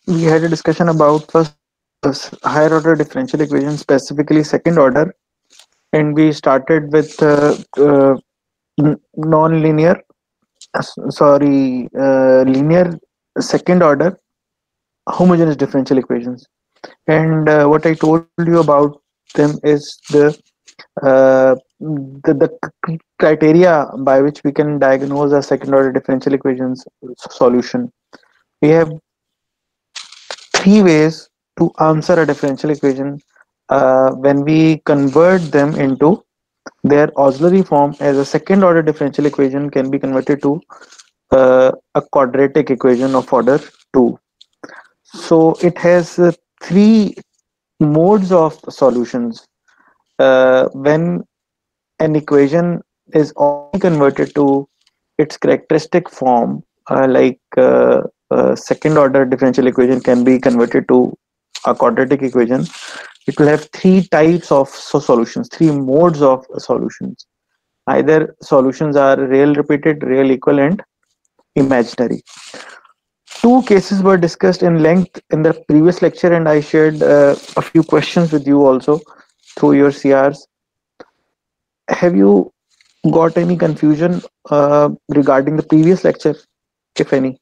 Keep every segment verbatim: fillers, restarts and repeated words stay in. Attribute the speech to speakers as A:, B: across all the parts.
A: we had a discussion about first uh, higher order differential equation, specifically second order, and we started with uh, uh, n- non-linear, s- sorry, uh, linear second order homogeneous differential equations. And uh, what I told you about them is the uh, the, the c- criteria by which we can diagnose a second order differential equations s- solution. We have three ways to answer a differential equation uh, when we convert them into their auxiliary form as a second order differential equation can be converted to uh, a quadratic equation of order two. So it has uh, three modes of solutions. Uh, when an equation is only converted to its characteristic form, uh, like uh, uh, second order differential equation can be converted to a quadratic equation, it will have three types of so solutions, three modes of solutions. Either solutions are real repeated, real equivalent, imaginary. Two cases were discussed in length in the previous lecture, and I shared uh, a few questions with you also through your C Rs. Have you got any confusion uh, regarding the previous lecture, if any?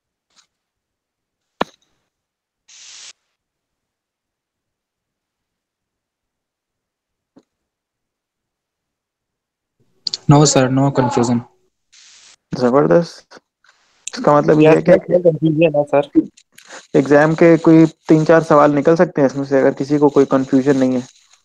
B: No, sir, no confusion.
A: जबरदस्त. इसका मतलब ये
C: yes
A: है
C: sir,
A: कि
C: कोई confusion है sir?
A: Exam के कोई तीन चार सवाल निकल सकते हैं इसमें से, अगर किसी को कोई कंफ्यूजन नहीं है.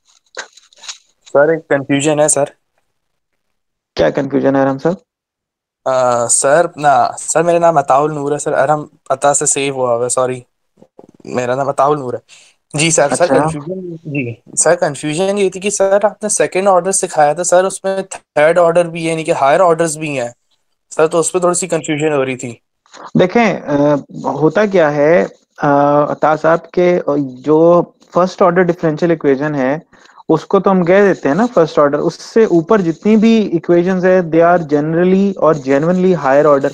C: सर एक कंफ्यूजन है सर.
A: क्या कंफ्यूजन है राम साहब?
C: आ, सर ना सर, मेरा नाम अताउल नूर है सर. अरहम अता से सेव हुआ हुआ है, सॉरी. मेरा नाम अताउल नूर है. जी सर. सर
A: अच्छा.
C: कंफ्यूजन, जी सर, कंफ्यूजन ये थी कि सर आपने सेकंड ऑर्डर सिखाया था सर, उसमें थर्ड ऑर्डर भी है, यानी कि हायर ऑर्डर्स भी हैं सर, तो उस पर थोड़ी सी कंफ्यूजन हो रही थी.
A: देखें, अ, होता क्या है, अ, अता साहब के अ, जो फर्स्ट ऑर्डर डिफरेंशियल इक्वेशन है उसको तो हम कह देते हैं ना फर्स्ट ऑर्डर. उससे ऊपर जितनी भी इक्वेशंस है दे आर जनरली और genuinely higher order.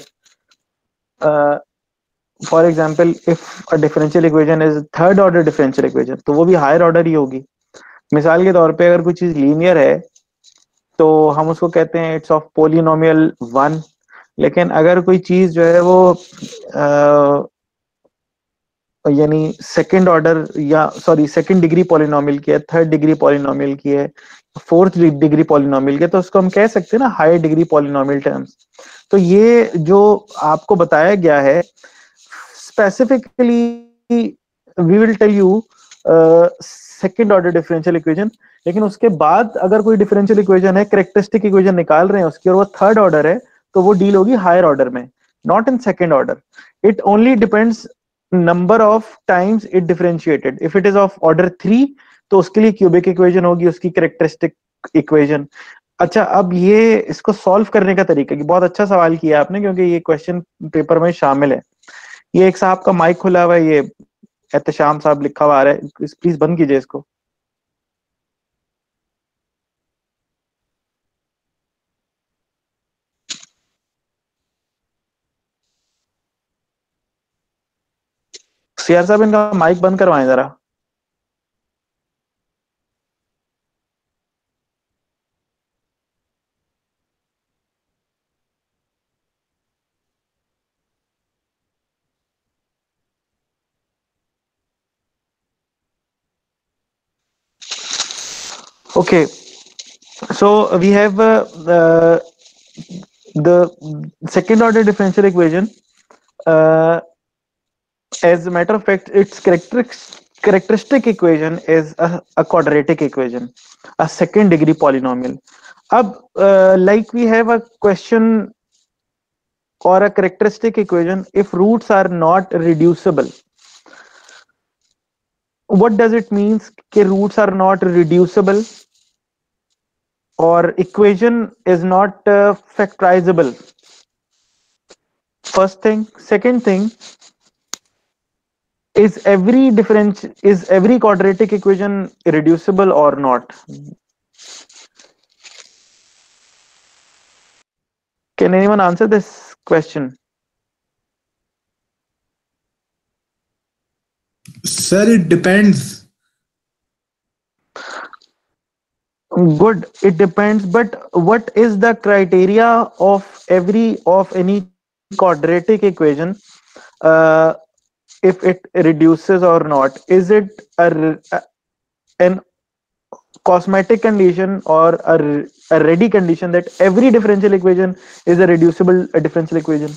A: For example, if a differential equation is third order differential equation तो वो भी हायर ऑर्डर ही होगी. मिसाल के तौर पे अगर कोई चीज लीनियर है तो हम उसको कहते हैं इट्स ऑफ पोलिनोमियल वन. लेकिन अगर कोई चीज जो है वो अ, यानी सेकंड ऑर्डर या सॉरी सेकंड डिग्री पॉलिनोमियल की है, थर्ड डिग्री पॉलिनोमियल की है, फोर्थ डिग्री पॉलिनोमियल की है, तो उसको हम कह सकते हैं ना हायर डिग्री पॉलिनोमियल टर्म्स. तो ये जो आपको बताया गया है specifically, we will tell you second order differential equation. लेकिन उसके बाद अगर कोई डिफरेंशियल इक्वेशन है, करेक्टरिस्टिक इक्वेशन निकाल रहे हैं उसकी और वो थर्ड ऑर्डर है, तो वो डील होगी हायर ऑर्डर में, not in second order. It only depends number of times it differentiated. If it is of order three तो उसके लिए क्यूबिक इक्वेशन होगी, उसकी करेक्टरिस्टिक इक्वेशन. अच्छा, अब ये इसको सॉल्व करने का तरीका, कि बहुत अच्छा सवाल किया आपने क्योंकि ये क्वेश्चन पेपर में शामिल है. ये एक साहब का माइक खुला हुआ है, ये एहतशाम साहब लिखा हुआ आ रहा है, प्लीज बंद कीजिए इसको. सीआर साहब, इनका माइक बंद करवाएं जरा. Okay, so we have uh, uh, the second order differential equation. Uh, as a matter of fact, its characteristic characteristic equation is a, a quadratic equation, a second degree polynomial. Ab, uh, like we have a question or a characteristic equation, if roots are not reducible, what does it means कि roots are not reducible or equation is not uh, factorizable? First thing. Second thing, is every difference is every quadratic equation irreducible or not? Can anyone answer this question?
B: Sir, it depends.
A: Good, it depends, but what is the criteria of every of any quadratic equation, uh, if it reduces or not? Is it a, r- an cosmetic condition or a, r- a ready condition that every differential equation is a reducible a differential equation?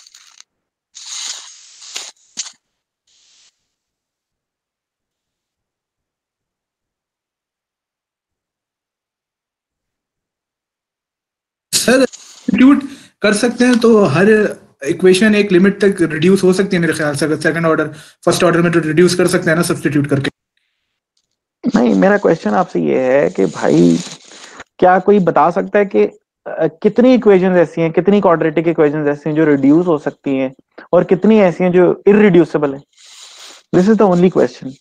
B: Sir substitute कर सकते हैं तो हर equation एक limit तक reduce हो सकती है मेरे ख्याल से। अगर सेकंड ऑर्डर फर्स्ट ऑर्डर में तो रिड्यूस कर सकते हैं ना सब्स्टिट्यूट करके।
A: नहीं, मेरा क्वेश्चन आपसे ये है कि भाई क्या कोई बता सकता है कि अ, कितनी इक्वेशंस ऐसी हैं, कितनी क्वाड्रेटिक इक्वेशंस ऐसी हैं जो रिड्यूस हो सकती हैं और कितनी ऐसी हैं जो इररिड्यूसिबल है? This is the only question.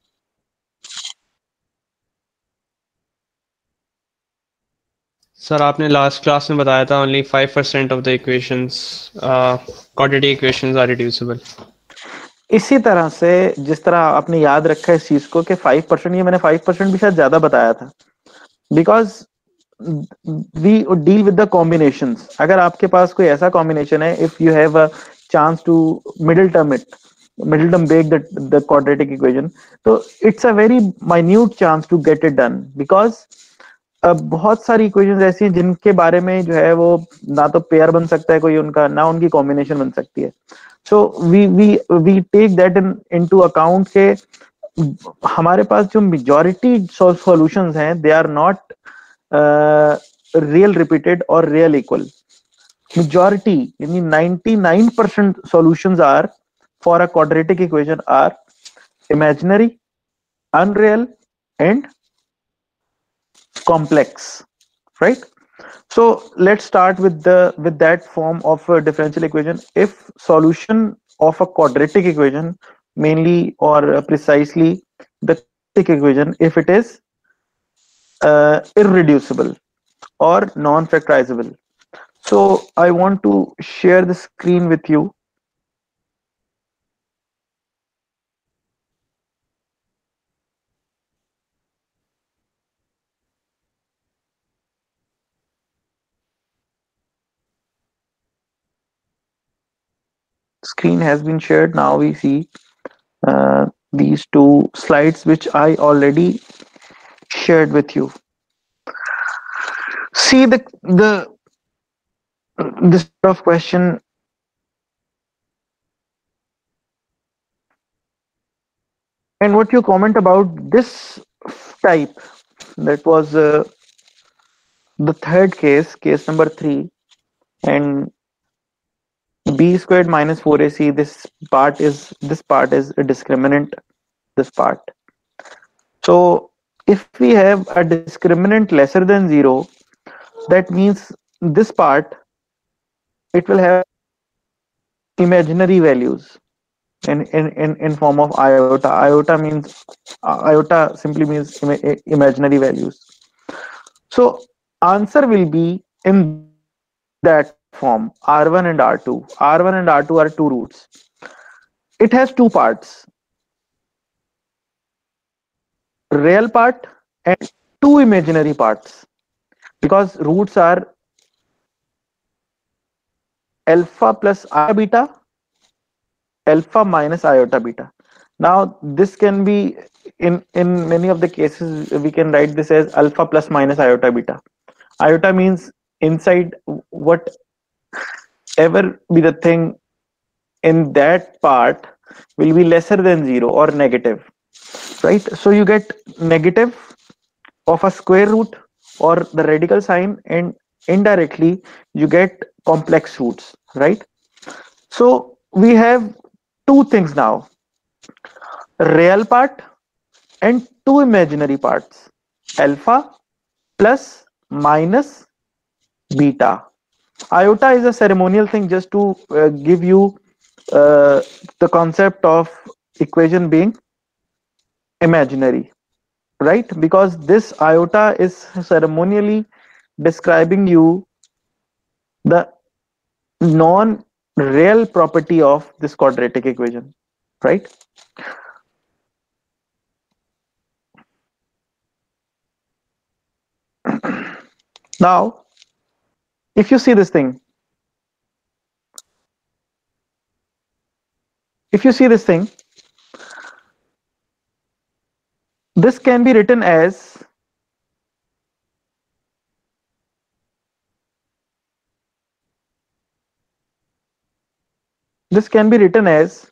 D: Sir आपने लास्ट क्लास में बताया था only five percent of the equations quadratic equations are reducible.
A: इसी तरह से जिस तरह आपने याद रखा है इस चीज को कि फाइव परसेंट, ये मैंने फाइव परसेंट भी शायद ज्यादा बताया था, because we deal with the combinations. अगर आपके पास कोई ऐसा कॉम्बिनेशन है, if you have a chance to middle term it middle term break the the quadratic equation, तो it's a very minute chance to get it done, because अब बहुत सारी इक्वेशंस ऐसी हैं जिनके बारे में जो है वो ना तो पेयर बन सकता है कोई उनका, ना उनकी कॉम्बिनेशन बन सकती है। So we we we take that in into account के हमारे पास जो मेजॉरिटी सॉल्यूशंस हैं they are not real repeated और रियल इक्वल। majority यानी ninety-nine percent solutions are for a quadratic equation are imaginary, unreal and complex, right? So let's start with the with that form of a differential equation. If solution of a quadratic equation, mainly or uh, precisely the quadratic equation, if it is uh, irreducible or non-factorizable. So I want to share the screen with you. Screen has been shared. Now we see uh, these two slides which I already shared with you. See the the this sort of question. And what you comment about this type, that was uh, the third case, case number three, and b squared minus four a c, this part is this part is a discriminant, this part. So if we have a discriminant lesser than zero, that means this part, it will have imaginary values in in in, in form of iota. Iota means uh, iota simply means ima imaginary values. So answer will be in that form, R one and R two. R one and R two are two roots. It has two parts, real part and two imaginary parts, because roots are alpha plus iota beta, alpha minus iota beta. Now this can be in in many of the cases we can write this as alpha plus minus iota beta. Iota means inside whatever be the thing in that part will be lesser than zero or negative, right? So you get negative of a square root or the radical sign, and indirectly you get complex roots, right? So we have two things now, real part and two imaginary parts, alpha plus minus beta. Iota is a ceremonial thing just to uh, give you uh, the concept of equation being imaginary, right? Because this iota is ceremonially describing you the non-real property of this quadratic equation, right? Now, if you see this thing, if you see this thing, this can be written as this can be written as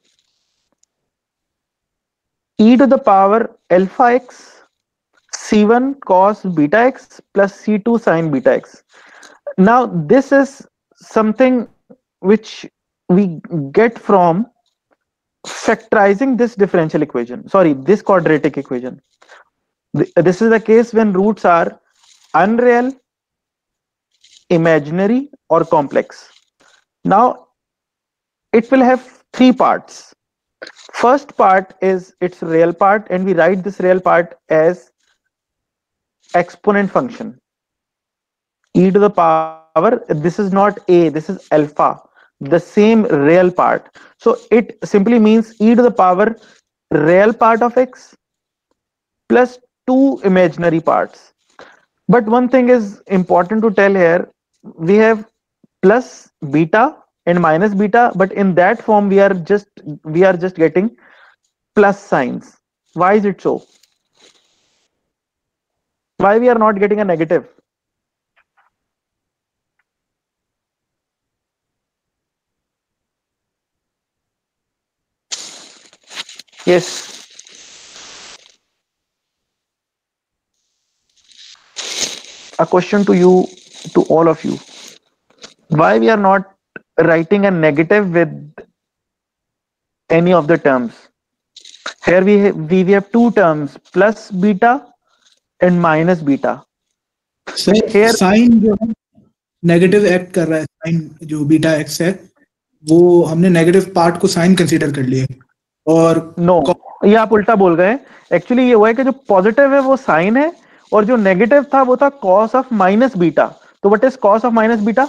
A: e to the power alpha x c one cos beta x plus c two sin beta x. Now this is something which we get from factorizing this differential equation, sorry, this quadratic equation. This is the case when roots are unreal, imaginary, or complex. Now it will have three parts. First part is its real part, and we write this real part as exponent function e to the power, this is not a, this is alpha, the same real part. So it simply means e to the power real part of x plus two imaginary parts. But one thing is important to tell here, we have plus beta and minus beta, but in that form we are just we are just getting plus signs. Why is it so? Why we are not getting a negative? Yes. A question to you, to all of you. Why we are not writing a negative with any of the terms? Here we have, we, we have two terms, plus beta and minus beta.
B: Sir
A: Here-
B: sine जो है negative act कर रहा है, sign जो beta x है वो हमने negative part को साइन कंसीडर कर लिए और
A: नो ये आप उल्टा बोल गए. एक्चुअली ये हुआ है कि जो पॉजिटिव है वो साइन है और जो नेगेटिव था वो था कॉस ऑफ माइनस बीटा. तो what is cos of minus beta?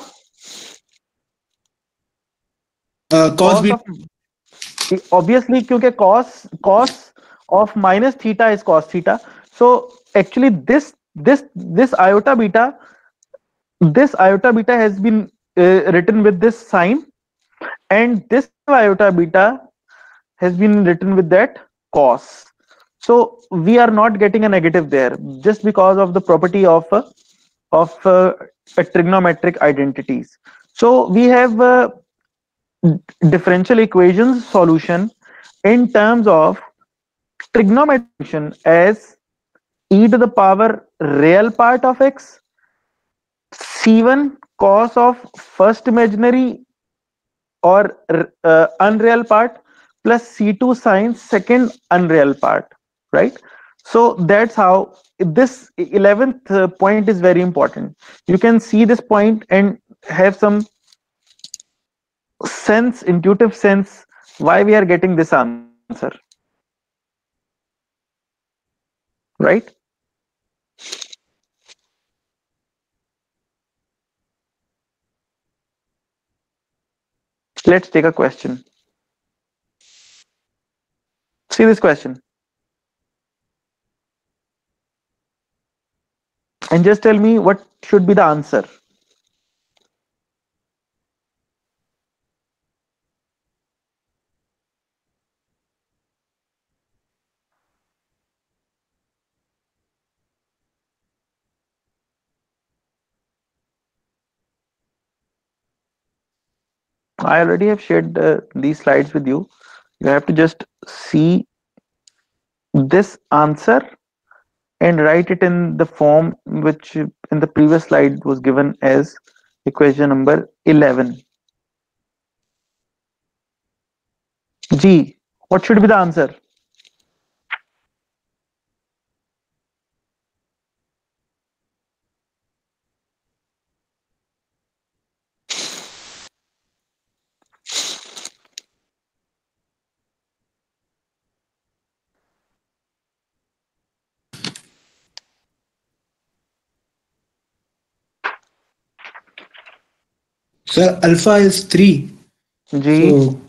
B: Cos b
A: obviously क्योंकि cos cos of minus theta is cos theta, so actually this this this iota beta this iota beta has been uh, written with this sign, and this iota beta has been written with that cos. So we are not getting a negative there just because of the property of uh, of uh, trigonometric identities. So we have uh, differential equations solution in terms of trigonometric function as e to the power real part of x, c one cos of first imaginary or uh, unreal part plus c two sin second unreal part, right? So that's how this eleventh point is very important. You can see this point and have some sense, intuitive sense why we are getting this answer, right? Let's take a question. See this question and just tell me what should be the answer. I already have shared uh, these slides with you. You have to just see this answer and write it in the form which in the previous slide was given as equation number eleven. G, what should be the answer?
B: Sir, alpha is three.
A: G.
B: So,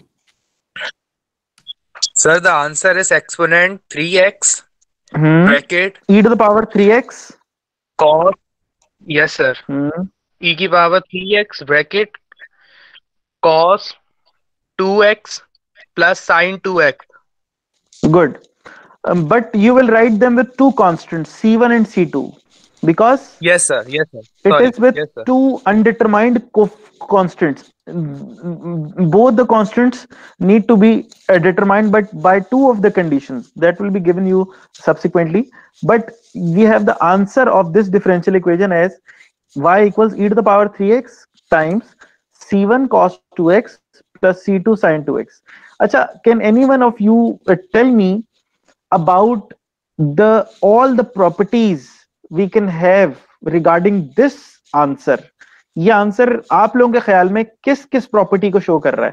C: Sir, the answer is exponent three x
A: Hmm.
C: bracket
A: E to the power three x.
C: cos Yes, sir.
A: Hmm.
C: E की power three x bracket cos two x plus sin two x.
A: Good. Um, but you will write them with two constants, C one and C two, because
C: Yes, sir. Yes, sir.
A: it
C: Sorry.
A: is with
C: Yes, sir.
A: two undetermined co- constants. Mm, both the constants need to be uh, determined, but by two of the conditions that will be given you subsequently. But we have the answer of this differential equation as y equals e to the power three x times c one cos two x plus c two sin two x. Acha, can any one of you uh, tell me about the all the properties we can have regarding this answer? ये answer आप लोगों के ख्याल में किस किस property को show कर रहा है?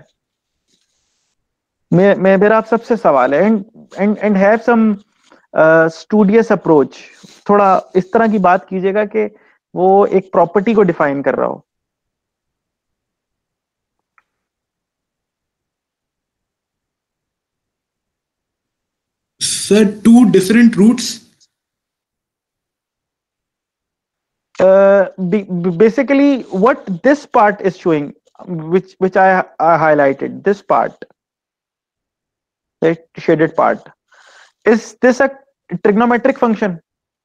A: मैं मैं मेरा आप सबसे सवाल है, and and and have some studious approach. थोड़ा इस तरह की बात कीजिएगा कि वो एक प्रॉपर्टी को डिफाइन कर रहा हो.
B: Sir, two different roots.
A: Uh, be, basically what this part is showing, which which I, I highlighted, this part, the shaded part, is this a trigonometric function?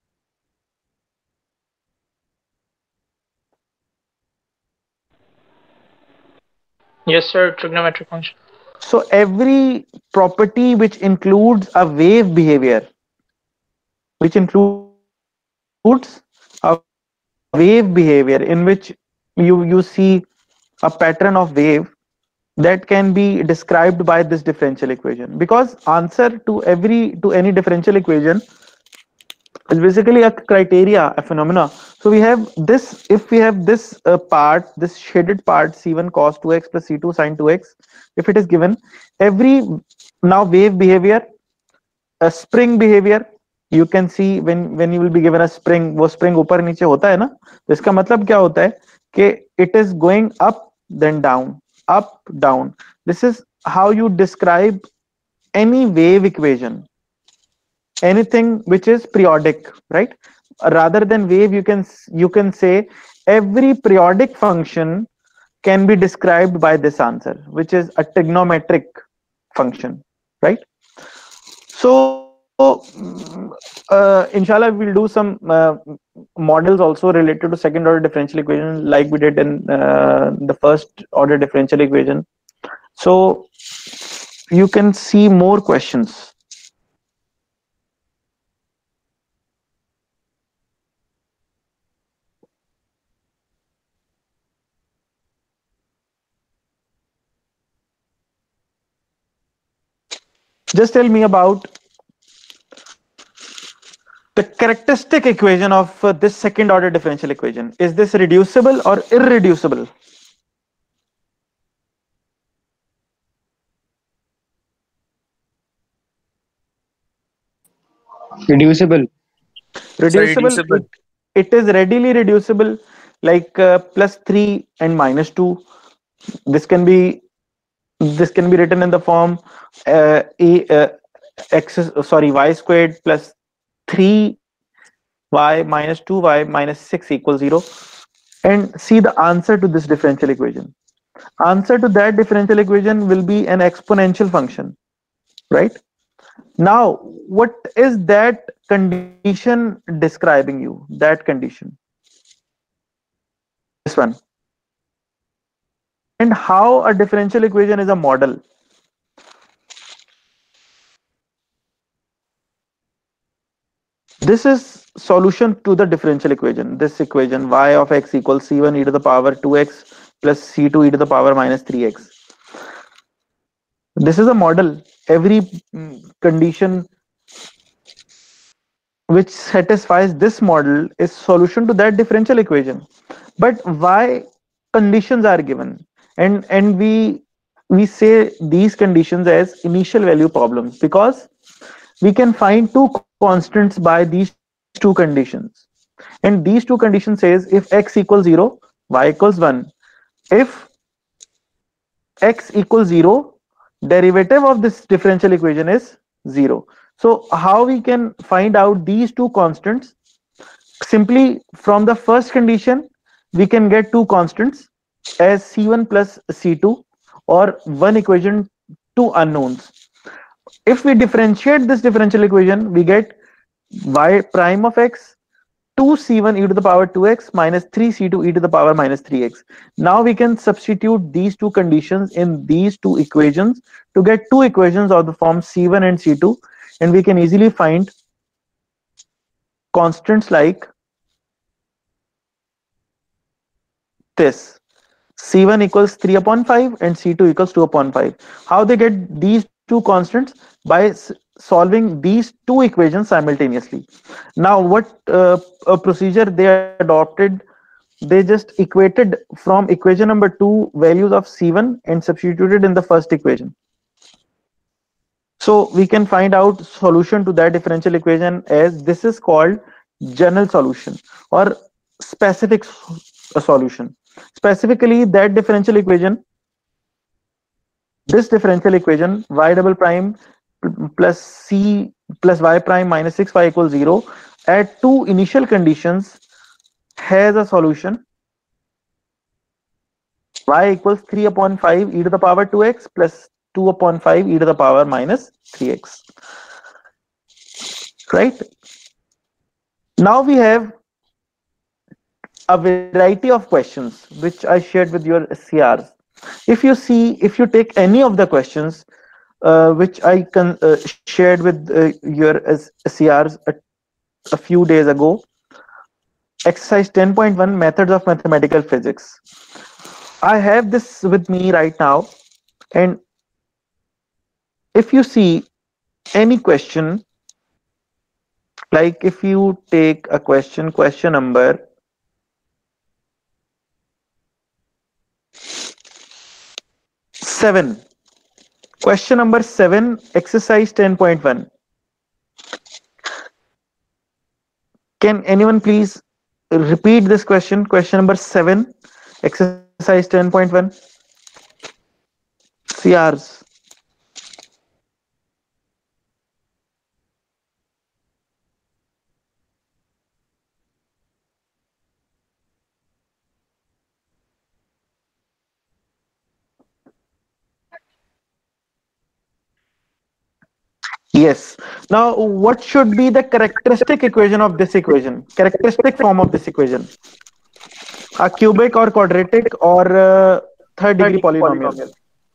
E: Yes, sir. Trigonometric function.
A: So every property which includes a wave behavior, which includes a wave behavior in which you you see a pattern of wave, that can be described by this differential equation, because answer to every to any differential equation is basically a criteria, a phenomena. So we have this, if we have this uh, part, this shaded part, c one cos two x plus c two sin two x, if it is given, every now wave behavior, a spring behavior, you can see when when you will be given a spring, वो spring ऊपर नीचे होता है ना, तो इसका मतलब क्या होता है कि it is going up then down, up down. This is how you describe any wave equation, anything which is periodic, right? Rather than wave, you can you can say every periodic function can be described by this answer, which is a trigonometric function, right? So uh, inshallah we'll do some uh, models also related to second order differential equation, like we did in uh, the first order differential equation. So you can see more questions. Just tell me about the characteristic equation of uh, this second order differential equation. Is this reducible or irreducible?
F: Reducible.
A: Reducible.
C: reducible.
A: It, it is readily reducible, like uh, plus three and minus two. This can be this can be written in the form uh, a uh, x sorry y squared plus three y minus two y minus six equals zero. And see the answer to this differential equation. Answer to that differential equation will be an exponential function, right? Now, what is that condition describing you? That condition. This one. And how a differential equation is a model. This is solution to the differential equation. This equation, y of x equals c one e to the power two x plus c two e to the power minus three x. This is a model. Every condition which satisfies this model is solution to that differential equation. But why conditions are given? And and we we say these conditions as initial value problems, because we can find two constants by these two conditions. And these two conditions says if x equals zero, y equals one. If x equals zero, derivative of this differential equation is zero. So how we can find out these two constants? simply from the first condition we can get two constants as C one plus C two, or one equation, two unknowns. If we differentiate this differential equation, we get y prime of x two c one e to the power two x minus three c two e to the power minus three x. Now we can substitute these two conditions in these two equations to get two equations of the form c one and c two, and we can easily find constants like this: c one equals three upon five and c two equals two upon five. How they get these two constants? By solving these two equations simultaneously. Now what uh, a procedure they adopted, they just equated from equation number two values of c one and substituted in the first equation. So we can find out solution to that differential equation as this is called general solution or specific solution. Specifically, that differential equation, this differential equation, y double prime plus c plus y prime minus six y equals zero, at two initial conditions has a solution y equals three upon five e to the power two x plus two upon five e to the power minus three x. Right? Now we have a variety of questions which I shared with your C Rs. If you see, if you take any of the questions uh, which I can uh, shared with uh, your uh, C Rs a, a few days ago, exercise ten point one, methods of mathematical physics. I have this with me right now, and if you see any question, like if you take a question, question number seven, question number seven, exercise ten point one. Can anyone please repeat this question? Question number seven, exercise ten point one. C Rs. Yes. Now, what should be the characteristic equation of this equation? Characteristic form of this equation? A cubic or quadratic or uh, third degree polynomial?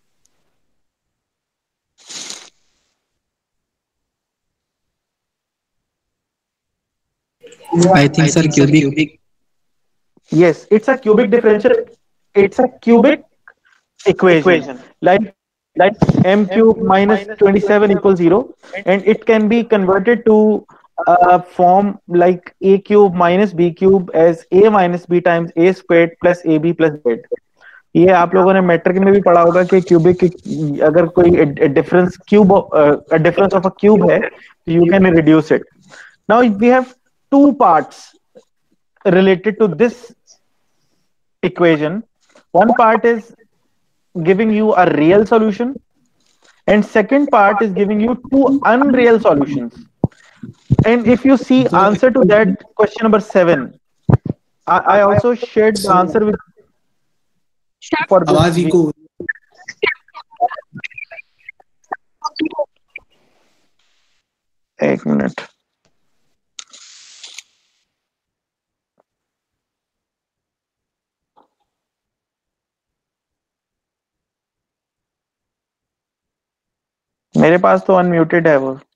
F: I think, sir, cubic.
A: Yes, it's a cubic differential. It's a cubic equation. equation. Like like m cube minus twenty-seven equals zero, and it can be converted to a form like a cube minus b cube as a minus b times a squared plus ab plus z. ये आप लोगों ने matric में भी पढ़ा होगा कि cubic अगर कोई difference cube difference of a cube है, you can reduce it. Now we have two parts related to this equation. One part is giving you a real solution, and second part is giving you two unreal solutions. And if you see answer to that question number seven, I, I also shared the answer with for this. एक minute. मेरे पास तो unmuted है वो.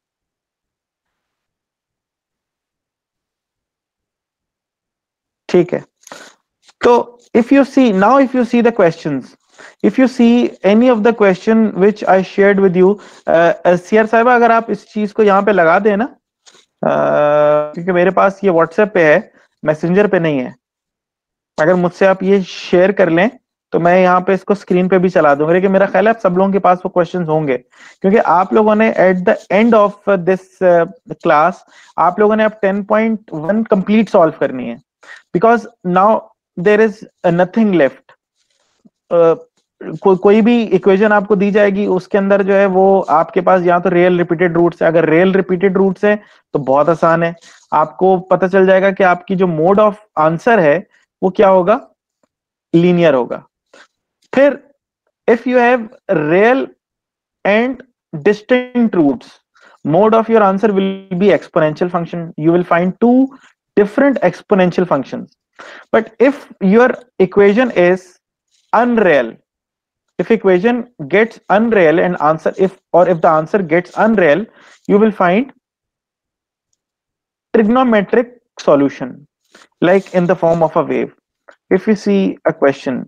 A: ठीक है. तो if you see now, if you see the questions, if you see any of the question which I shared with you, CR साहिबा अगर आप इस चीज को यहाँ पे लगा दें ना, uh, क्योंकि मेरे पास ये व्हाट्सएप पे है, मैसेंजर पे नहीं है. अगर मुझसे आप ये शेयर कर लें तो मैं यहाँ पे इसको स्क्रीन पे भी चला दूंगा, लेकिन मेरा ख्याल है आप सब लोगों के पास वो क्वेश्चंस होंगे, क्योंकि आप लोगों ने at the end of this class आप लोगों ने अब ten point one complete solve करनी है, because now there is nothing left. को, कोई भी इक्वेशन आपको दी जाएगी उसके अंदर जो है वो आपके पास या तो रियल रिपीटेड रूट्स है, अगर रियल रिपीटेड रूट्स है तो बहुत आसान है, आपको पता चल जाएगा कि आपकी जो मोड ऑफ आंसर है वो क्या होगा, लीनियर होगा। फिर if you have real and distinct roots, mode of your answer will be exponential function. You will find two different exponential functions. But if your equation is unreal, if equation gets unreal and answer if or if the answer gets unreal, you will find trigonometric solution like in the form of a wave. If you see a question,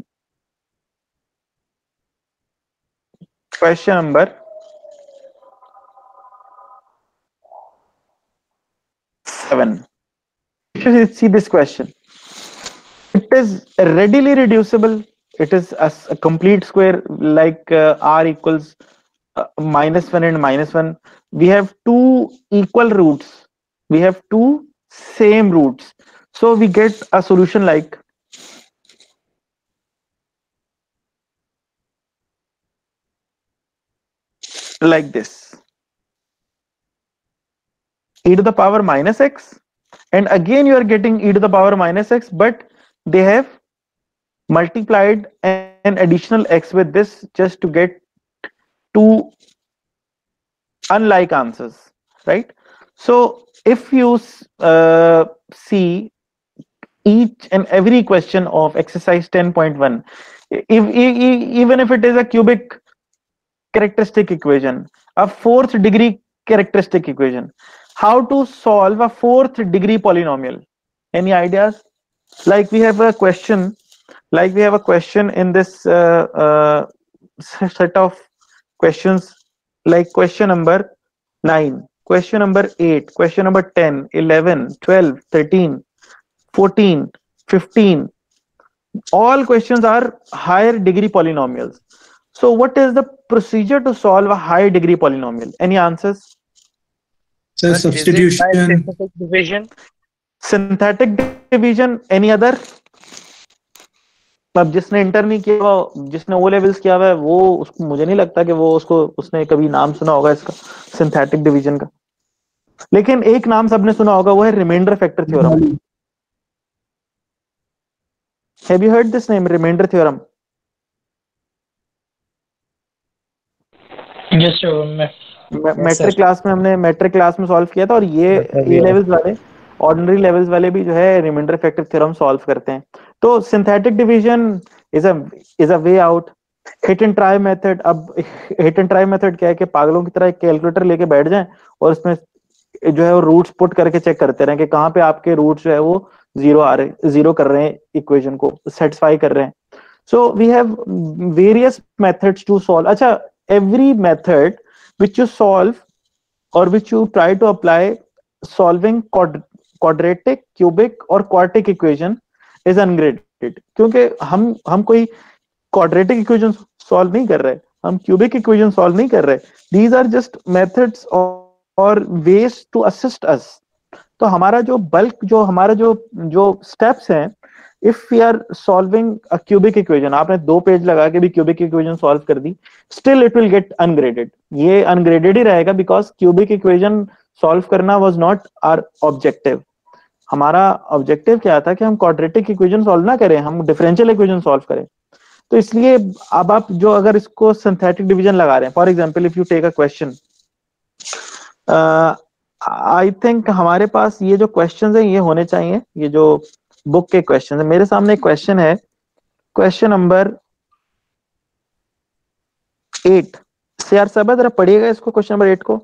A: question number seven. If you see this question, it is readily reducible. It is a, a complete square like uh, r equals uh, minus one and minus one. We have two equal roots. We have two same roots. So we get a solution like like this. E to the power minus x, and again you are getting e to the power minus x, but they have multiplied an additional x with this just to get two unlike answers, right? So if you uh, see each and every question of exercise ten point one, if, if, even if it is a cubic characteristic equation, a fourth degree characteristic equation, how to solve a fourth degree polynomial? Any ideas? Like we have a question, like we have a question in this uh, uh, set of questions, like question number nine, question number eight, question number ten, eleven, twelve, thirteen, fourteen, fifteen. All questions are higher degree polynomials. So what is the procedure to solve a high degree polynomial? Any answers?
B: Sir, substitution.
E: Synthetic division.
A: Synthetic division. Any other? अब जिसने inter नहीं किया हुआ, जिसने O levels किया हुआ है, वो उसको मुझे नहीं लगता कि वो उसको उसने कभी नाम सुना होगा इसका सिंथेटिक डिवीजन का। लेकिन एक नाम सबने सुना होगा, वो है reminder factor theorem. Have you heard this name, reminder theorem?
E: Yes sir,
A: matric class में हमने मैट्रिक क्लास में सॉल्व किया था, और ये ए लेवल्स वाले, ऑर्डिनरी लेवल्स वाले भी जो है रिमाइंडर फैक्टर थ्योरम सॉल्व करते हैं। तो synthetic division is a is a way out. Hit and trial method, अब हिट एंड ट्राई मेथड क्या है कि पागलों की तरह एक कैलकुलेटर लेके बैठ जाएं और उसमें जो है वो रूट्स पुट करके चेक करते रहें कि कहाँ पे आपके रूट्स जो है वो जीरो आ रहे जीरो कर रहे हैं, इक्वेशन को सेटिस्फाई कर रहे हैं। So we have various methods to solve. अच्छा, every method which you solve or which you try to apply solving quadratic, cubic और quartic equation is ungraded, क्योंकि हम हम कोई quadratic equation solve नहीं कर रहे, हम cubic equation solve नहीं कर रहे। These are just methods or, or ways to assist us। तो हमारा जो bulk, जो हमारा जो जो steps हैं, if we are solving a cubic equation, आपने दो पेज लगा के भी cubic equation solve कर दी, still it will get ungraded। ये ungraded ही रहेगा because cubic equation solve करना was not our objective। हमारा objective क्या था कि हम quadratic equation solve ना करें, हम differential equation solve करें। तो इसलिए अब आप जो अगर इसको synthetic division लगा रहे हैं, for example if you take a question, I uh, think हमारे पास ये जो questions हैं ये होने चाहिए, ये जो बुक के क्वेश्चन है। मेरे सामने एक क्वेश्चन है, क्वेश्चन नंबर एट। सीआर साहब जरा पढ़िएगा इसको, क्वेश्चन नंबर एट को।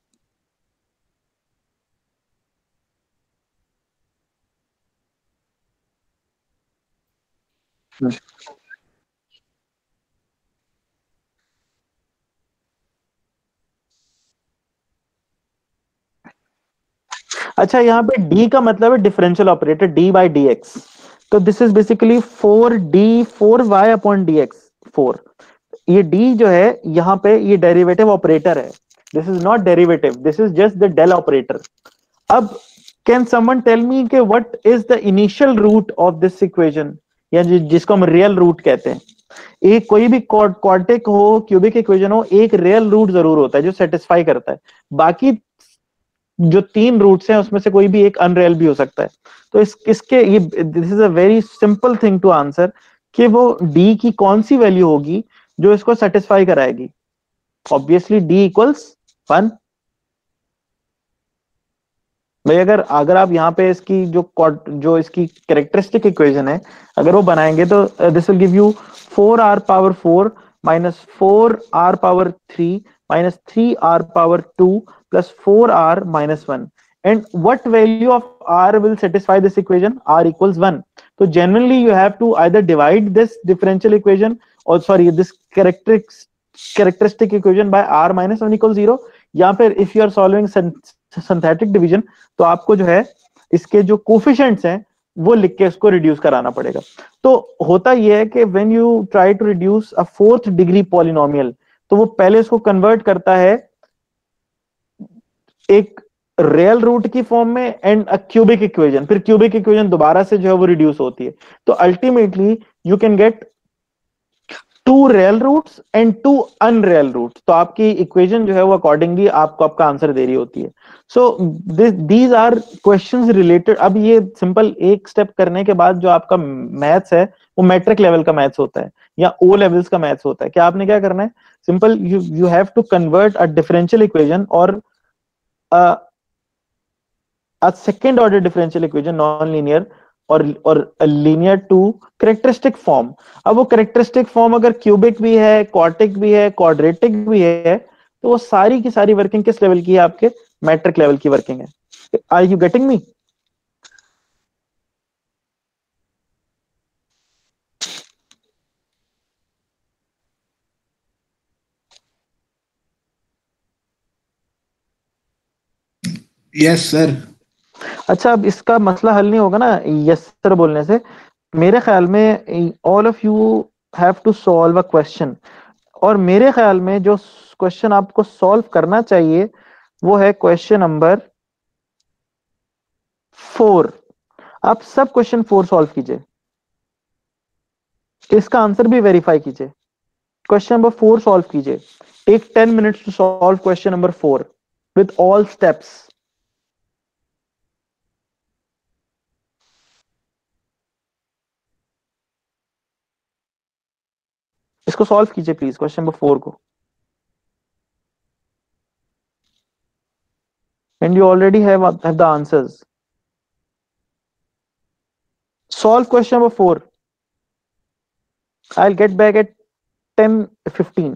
A: अच्छा, यहाँ पे d का मतलब है differential operator, d by d x. तो this is basically four d four y upon d x four. ये d जो है यहाँ पे ये डेरिवेटिव ऑपरेटर है, this is not derivative, this is just the del operator. अब कैन समवन टेल मी कि what is the initial root of this equation, या जिसको हम रियल रूट कहते हैं। एक कोई भी क्वाड्रेटिक हो, क्यूबिक इक्वेशन हो, एक रियल रूट जरूर होता है जो सेटिस्फाई करता है, बाकी जो तीन रूट्स हैं उसमें से कोई भी एक अनरियल भी हो सकता है। तो इस इसके ये this is a very simple thing to answer कि वो डी की कौन सी वैल्यू होगी जो इसको सेटिस्फाई कराएगी। Obviously d equals one. भाई अगर अगर आप यहाँ पे इसकी जो जो इसकी कैरेक्टरिस्टिक इक्वेशन है अगर वो बनाएंगे तो this will give you four r power four minus four r power three minus three r power two plus four r minus one. And what value of r will satisfy this equation? R equals one. So generally you have to either divide this differential equation or sorry this characteristic characteristic equation by r minus one equals zero, या फिर if you are solving synthetic division तो आपको जो है इसके जो coefficients हैं वो लिख के इसको रिड्यूस कराना पड़ेगा। तो होता यह है कि when you try to reduce a fourth degree polynomial तो वो पहले इसको कन्वर्ट करता है एक रियल रूट की फॉर्म में एंड अ क्यूबिक इक्वेशन, फिर क्यूबिक इक्वेशन दोबारा से जो है वो रिड्यूस होती है। तो ultimately you can get two real roots and two unreal roots. तो आपकी इक्वेशन जो है वो अकॉर्डिंगली आपको आपका आंसर दे रही होती है। So these are questions related. अब ये सिंपल एक स्टेप करने के बाद जो आपका मैथ्स है वो मैट्रिक लेवल का मैथ्स होता है या ओ लेवल्स का मैथ्स होता है। क्या आपने क्या करना है, simple you you have to convert a differential equation और a second order differential equation non-linear और और linear to characteristic form। अब वो characteristic form अगर cubic भी है, quartic भी है, quadratic भी है तो वो सारी की सारी वर्किंग किस लेवल की है, आपके मैट्रिक लेवल की वर्किंग है। Are you getting me?
B: Yes sir.
A: अच्छा अब इसका मसला हल नहीं होगा ना यस सर बोलने से। मेरे ख्याल में all of you have to solve a question, और मेरे ख्याल में जो क्वेश्चन आपको सॉल्व करना चाहिए वो है क्वेश्चन नंबर फोर। आप सब क्वेश्चन फोर सॉल्व कीजिए, इसका आंसर भी वेरीफाई कीजिए। क्वेश्चन नंबर फोर सॉल्व कीजिए, take ten minutes to solve question number four with all steps. इसको सॉल्व कीजिए प्लीज, क्वेश्चन नंबर फोर को। And you already have have the answers. Solve question number four. I'll get back at ten fifteen.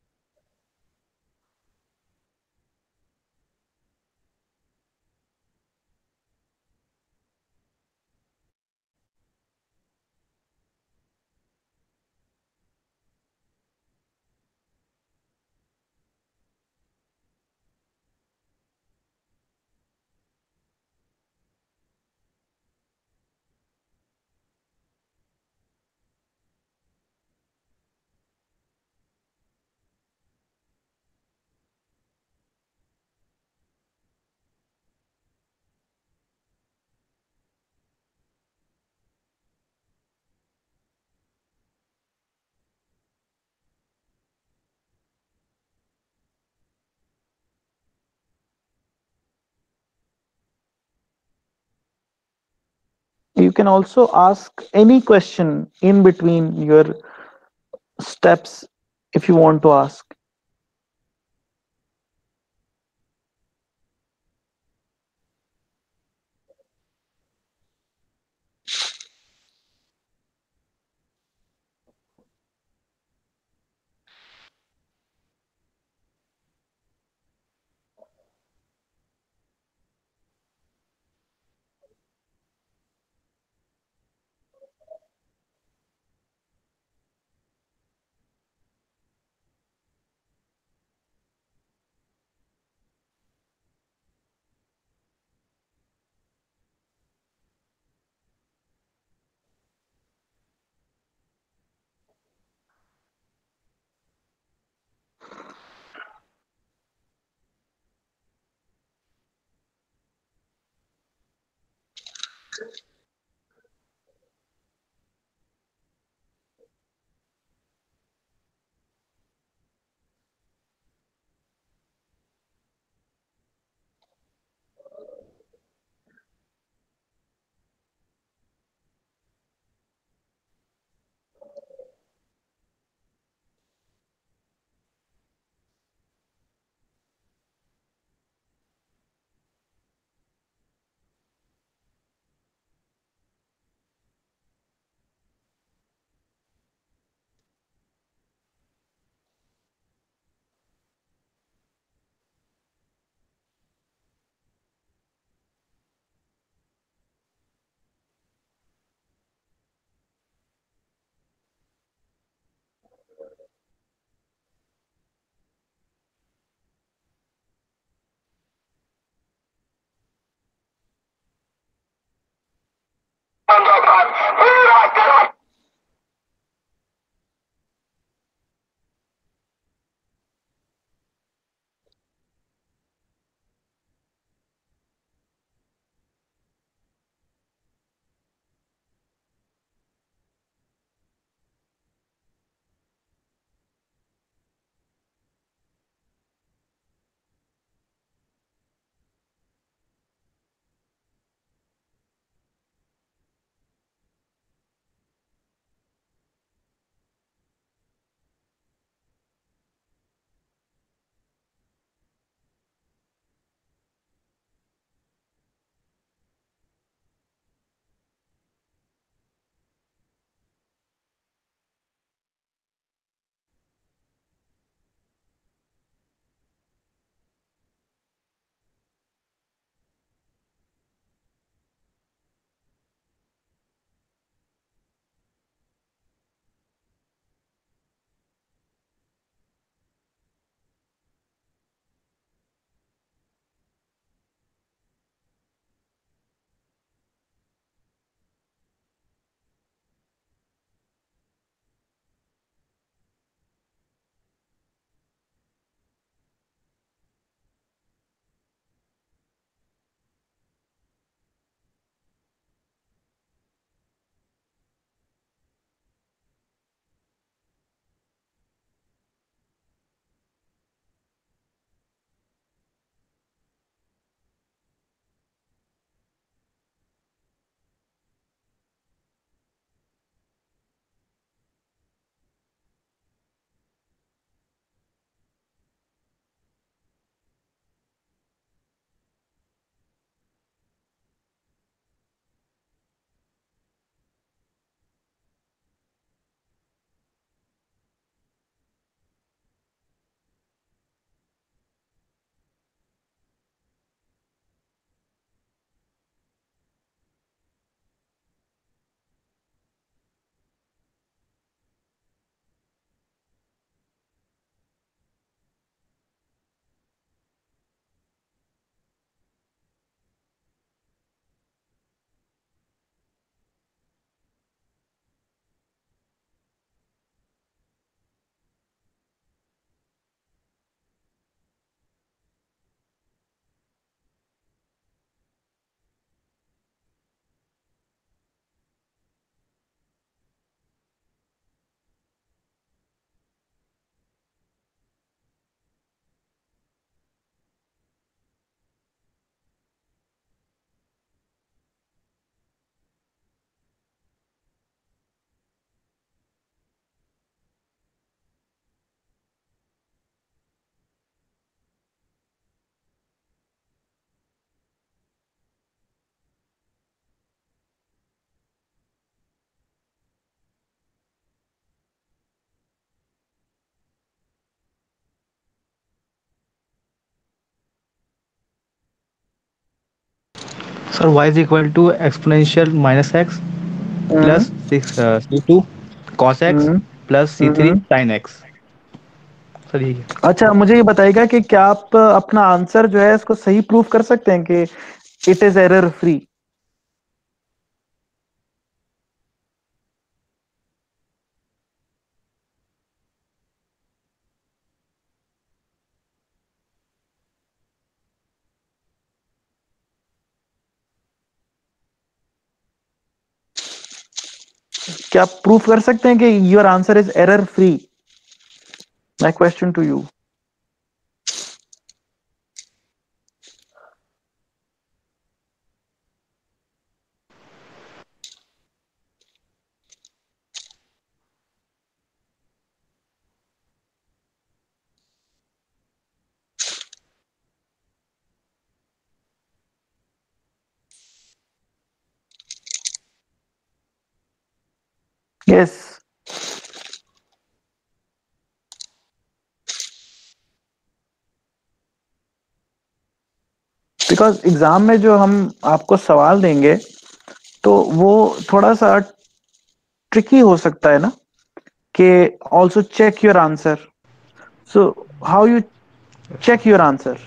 A: You can also ask any question in between your steps if you want to ask.
F: Sir, y is equal to exponential minus x plus six uh, c two cos x
A: hmm
F: plus c three
A: hmm
F: sin x. Sir ये
A: अच्छा, मुझे ये बताइएगा कि क्या आप अपना answer जो है इसको सही प्रूव कर सकते हैं कि इट इज एरर फ्री? क्या आप प्रूफ कर सकते हैं कि your answer is error free? My question to you. Yes. Because exam में जो हम आपको सवाल देंगे तो वो थोड़ा सा ट्रिकी हो सकता है ना, कि also check your answer. So how you check your answer?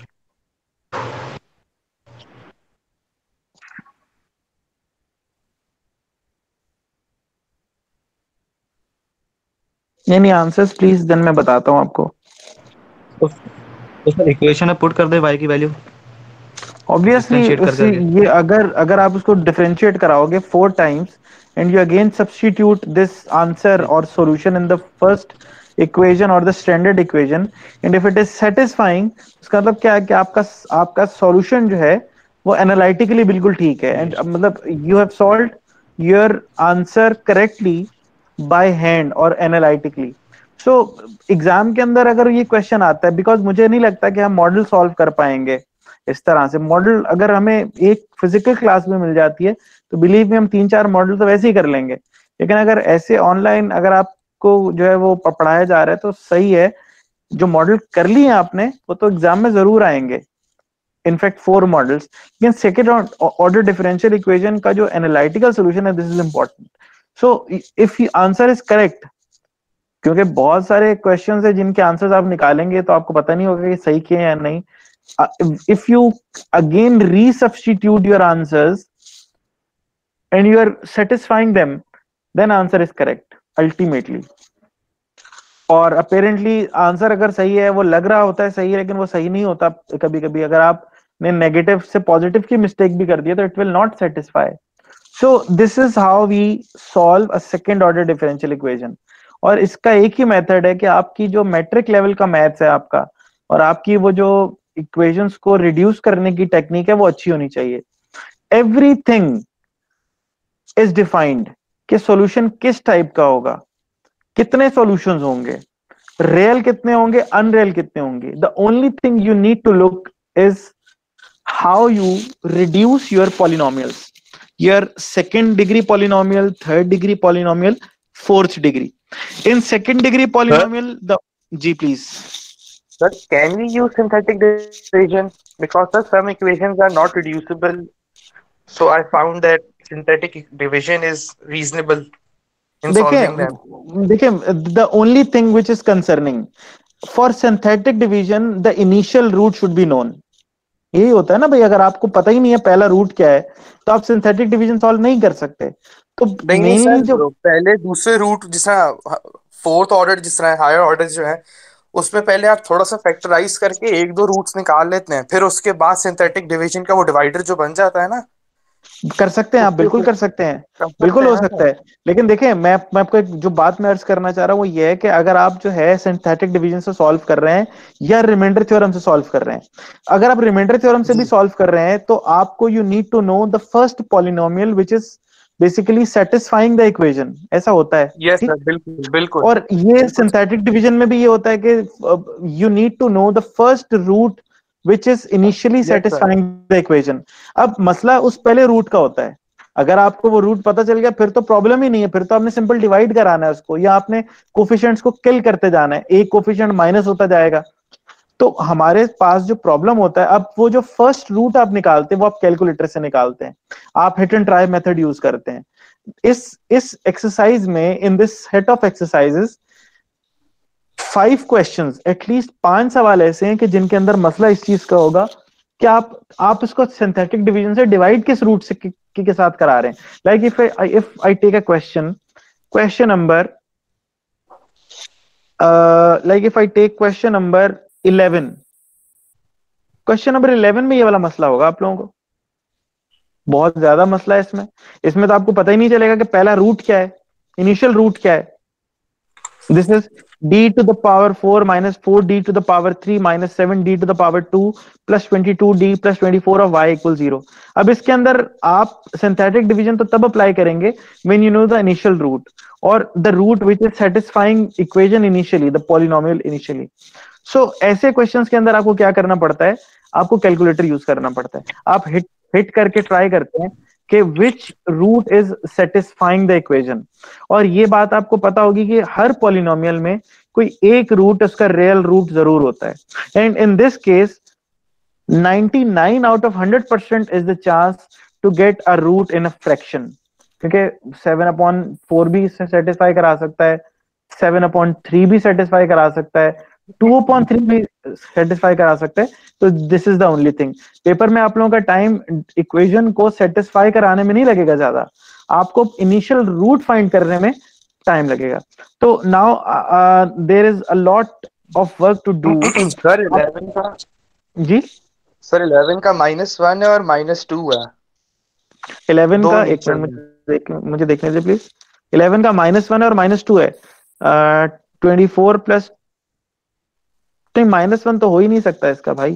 A: यानी आंसर्स प्लीज, देन मैं बताता हूं आपको.
F: तो सर इक्वेशन में पुट कर दे y की वैल्यू
A: ऑब्वियसली
F: डिफरेंशिएट कर करके.
A: ये अगर अगर आप उसको डिफरेंशिएट कराओगे four times and you again substitute this answer और solution in the first equation और the standard equation, and if it is satisfying, उसका मतलब क्या है कि आपका आपका सॉल्यूशन जो है वो एनालिटिकली बिल्कुल ठीक है, एंड मतलब you have solved your answer correctly by hand और एनालिटिकली. सो एग्जाम के अंदर अगर ये क्वेश्चन आता है, बिकॉज मुझे नहीं लगता कि हम मॉडल सॉल्व कर पाएंगे इस तरह से. मॉडल अगर हमें एक फिजिकल क्लास में मिल जाती है तो बिलीव में हम तीन चार मॉडल तो वैसे ही कर लेंगे, लेकिन अगर ऐसे ऑनलाइन अगर आपको जो है वो पढ़ाया जा रहा है तो सही है, जो मॉडल कर लिए आपने वो तो एग्जाम में जरूर आएंगे, इनफैक्ट फोर मॉडल्स. लेकिन सेकेंड ऑर्डर डिफरेंशियल इक्वेशन का जो एनालिटिकल सोल्यूशन है, this is important. So if answer is correct, क्योंकि बहुत सारे क्वेश्चंस है जिनके आंसर्स आप निकालेंगे तो आपको पता नहीं होगा कि सही किए या नहीं. Uh, if you again resubstitute your answers and you are satisfying them, then answer is correct ultimately. और apparently आंसर अगर सही है, वो लग रहा होता है सही है लेकिन वो सही नहीं होता. कभी कभी अगर आपने नेगेटिव से पॉजिटिव की मिस्टेक भी कर दिया तो it will not satisfy. So this is how we solve a second order differential equation. और इसका एक ही मेथड है कि आपकी जो मैट्रिक लेवल का मैथ्स है आपका, और आपकी वो जो इक्वेशंस को रिड्यूस करने की टेक्निक है, वो अच्छी होनी चाहिए. एवरीथिंग इज डिफाइंड कि सॉल्यूशन किस टाइप का होगा, कितने सॉल्यूशंस होंगे, रियल कितने होंगे, अनरियल कितने होंगे. The only thing you need to look is how you reduce your polynomials, your second degree polynomial, third degree polynomial, fourth degree. In second degree polynomial the जी please.
C: Sir, can we use synthetic division? Because sir, some equations are not reducible. So I found that synthetic division is reasonable in solving them.
A: देखिए, the only thing which is concerning for synthetic division, the initial root should be known. यही होता है ना भाई, अगर आपको पता ही नहीं है पहला रूट क्या है तो आप सिंथेटिक डिवीजन सॉल्व नहीं कर सकते. तो
C: नहीं नहीं
A: मेनली
C: सर,
A: जो
C: पहले दूसरे रूट जिस तरह फोर्थ ऑर्डर जिस तरह हायर ऑर्डर जो है उसमें पहले आप थोड़ा सा फैक्टराइज करके एक दो रूट्स निकाल लेते हैं, फिर उसके बाद सिंथेटिक डिवीजन का वो डिवाइडर जो बन जाता है ना,
A: कर सकते हैं आप, बिल्कुल कर सकते हैं, बिल्कुल हो सकता है. लेकिन देखिए, मैं मैं आपको एक जो बात मैं अर्ज करना चाह रहा हूँ वो ये है कि अगर आप जो है सिंथेटिक डिवीजन से सॉल्व कर रहे हैं या रिमाइंडर थ्योरम से सॉल्व कर रहे हैं, अगर आप रिमाइंडर थ्योरम से भी सॉल्व कर रहे हैं तो आपको you need to know the first polynomial which is basically satisfying the equation. ऐसा होता है.
C: यस सर, बिल्कुल बिल्कुल.
A: और ये सिंथेटिक डिवीजन में भी ये होता है कि you need to know the first root which is initially
C: Yes,
A: satisfying the equation. अब मसला उस पहले रूट का होता है. अगर आपको वो रूट पता चल गया फिर तो प्रॉब्लम ही नहीं है, फिर तो आपने सिंपल डिवाइड कराना है उसको, या आपने कोफिशिएंट्स को किल करते जाना है, एक कोफिशिएंट माइनस होता जाएगा. तो हमारे पास जो प्रॉब्लम होता है, अब वो जो फर्स्ट रूट आप निकालते हैं वो आप कैलकुलेटर से निकालते हैं, आप hit and trial method use करते हैं। इस इस एक्सरसाइज में, in this set of exercises, five questions, at least पांच सवाल ऐसे हैं कि जिनके अंदर मसला इस चीज का होगा कि आप आप इसको सिंथेटिक डिवीजन से डिवाइड किस रूट से के, के साथ करा रहे हैं। Like if I if I take a question question number like if I take question number eleven, question number eleven में ये वाला मसला होगा आप लोगों को। बहुत ज्यादा मसला है इसमें इसमें तो आपको पता ही नहीं चलेगा कि पहला रूट क्या है, इनिशियल रूट क्या है। This is d to the power four minus four d to the power three minus seven d to the power two plus twenty-two d plus twenty-four of y equals zero। अब इसके अंदर आप synthetic division तो तब apply करेंगे when you know the initial root or the root which is satisfying equation initially, the polynomial initially। so ऐसे questions के अंदर आपको क्या करना पड़ता है, आपको कैलकुलेटर यूज करना पड़ता है। आप हिट हिट करके ट्राई करते हैं कि which root is satisfying the equation, और ये बात आपको पता होगी कि हर पॉलिनोमियल में कोई एक रूट उसका रियल रूट जरूर होता है। And in this case ninety-nine out of one hundred percent is the chance to get a root in a fraction, क्योंकि seven upon four भी इसे सेटिस्फाई करा सकता है, seven upon three भी सेटिस्फाई करा सकता है, two upon three भी सेटिस्फाई करा सकते हैं। तो this is the only thing. Paper में आप लोगों का टाइम इक्वेशन को सेटिस्फाई कराने में नहीं लगेगा ज्यादा, आपको इनिशियल रूट फाइंड करने में टाइम लगेगा। तो now there is a lot of work to do.
C: Sir eleven का
A: जी
C: सर इलेवन का माइनस वन है और माइनस टू है।
A: इलेवन
C: दो
A: का एक
C: initial
A: मिनट मुझे देख, मुझे देखने दीजिए प्लीज। इलेवन का माइनस वन है और माइनस टू है। ट्वेंटी फोर प्लस नहीं, माइनस वन तो हो ही नहीं सकता इसका भाई।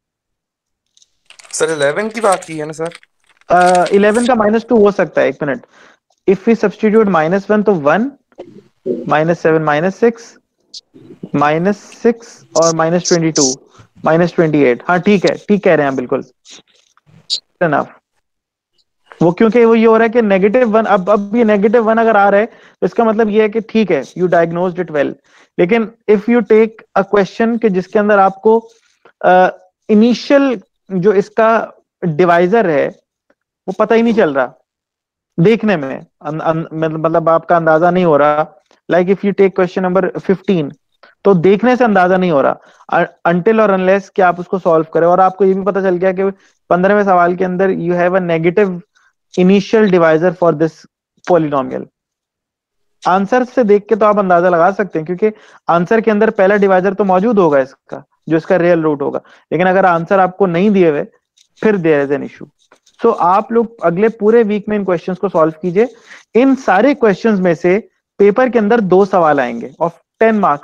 C: सर इलेवन की बात की है ना सर।
A: इलेवन का माइनस टू हो सकता है, एक मिनट। If we substitute minus one तो one, minus seven minus six, minus six और minus twenty two minus twenty eight. हाँ ठीक है, ठीक कह रहे हैं बिल्कुल इनफ। वो क्योंकि वो ये हो रहा है कि नेगेटिव वन, अब अब ये नेगेटिव वन अगर आ रहा है तो इसका मतलब ये है कि ठीक है, यू डायग्नोज्ड इट वेल। लेकिन if you take a question कि जिसके अंदर आपको इनिशियल uh, जो इसका डिवाइजर है वो पता ही नहीं चल रहा देखने में, अन, अन, मतलब आपका अंदाजा नहीं हो रहा। Like if you take question number fifteen, तो देखने से अंदाजा नहीं हो रहा अनटिल और अनलेस कि आप उसको सॉल्व करें, और आपको ये भी पता चल गया कि पंद्रहवें सवाल के अंदर you have a negative initial divisor for this polynomial. Answer से देख के तो आप अंदाजा लगा सकते हैं, क्योंकि आंसर के अंदर पहला डिवाइजर तो मौजूद होगा इसका, जो इसका रियल रूट होगा। लेकिन अगर आंसर आपको नहीं दिए हुए, फिर there is an issue. So आप लोग अगले पूरे वीक में इन क्वेश्चंस को सॉल्व कीजिए। इन सारे क्वेश्चंस में से पेपर के अंदर दो सवाल आएंगे ऑफ टेन मार्क्स।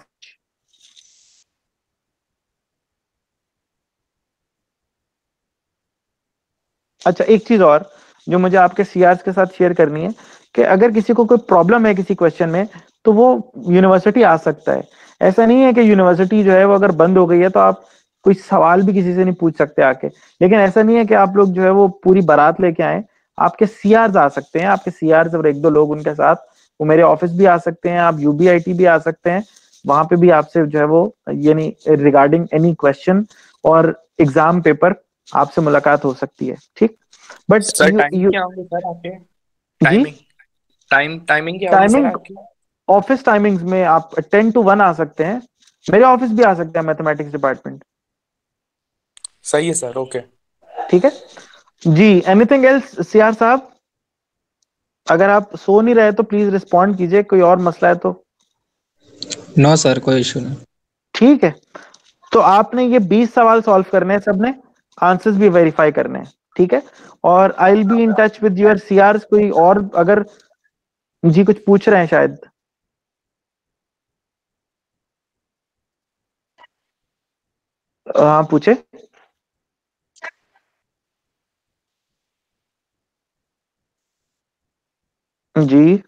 A: अच्छा, एक चीज और जो मुझे आपके सीआर्स के साथ शेयर करनी है कि अगर किसी को कोई प्रॉब्लम है किसी क्वेश्चन में, तो वो यूनिवर्सिटी आ सकता है। ऐसा नहीं है कि यूनिवर्सिटी जो है वो अगर बंद हो गई है तो आप कोई सवाल भी किसी से नहीं पूछ सकते आके। लेकिन ऐसा नहीं है कि आप लोग जो है वो पूरी बारात लेके आए, आपके सीआर्स आ सकते हैं, आपके सीआर्स और एक दो लोग उनके साथ, वो मेरे ऑफिस भी आ सकते हैं, आप यूबीआईटी भी आ सकते हैं। वहां पे भी आपसे जो है वो यानी रिगार्डिंग एनी क्वेश्चन और एग्जाम पेपर आपसे मुलाकात हो सकती है। ठीक, बट
C: सर टाइमिंग क्या होगी सर आपके? टाइमिंग टाइम टाइमिंग क्या होगी सर आपकी?
A: ऑफिस टाइमिंग्स में आप टेन टू वन आ सकते हैं, मेरे ऑफिस भी आ सकते हैं, मैथमेटिक्स डिपार्टमेंट।
C: सही है सर, ओके
A: ठीक है जी। एनीथिंग एल्स सीआर साहब? अगर आप सो नहीं रहे तो प्लीज रिस्पॉन्ड कीजिए, कोई और मसला है तो।
F: नो सर, कोई इशू नहीं।
A: ठीक है, तो आपने ये बीस सवाल सॉल्व करने हैं, सबने आंसर्स भी वेरीफाई करने हैं। ठीक है, और I will be in touch with your CRs. कोई और अगर जी कुछ पूछ रहे हैं शायद? हाँ पूछे जी।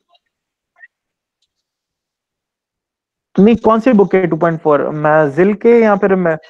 A: नहीं, कौन सी बुक है टू पॉइंट फोर? मैं जिल के या फिर मैं